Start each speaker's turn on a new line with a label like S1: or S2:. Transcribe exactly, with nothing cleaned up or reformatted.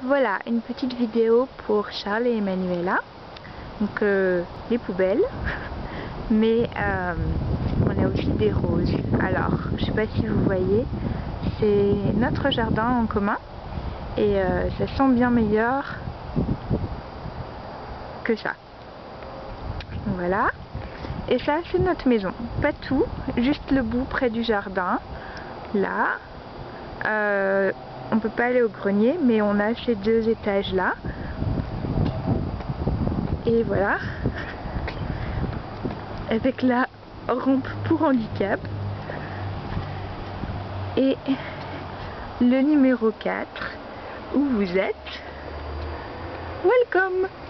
S1: Voilà, une petite vidéo pour Charles et Emanuela. Donc euh, les poubelles. Mais euh, on a aussi des roses. Alors, je sais pas si vous voyez, c'est notre jardin en commun. Et euh, ça sent bien meilleur que ça. Voilà. Et ça, c'est notre maison. Pas tout, juste le bout près du jardin. Là. Euh, on peut pas aller au grenier, mais on a ces deux étages là. Et voilà. Avec la rampe pour handicap. Et le numéro quatre, où vous êtes. Welcome!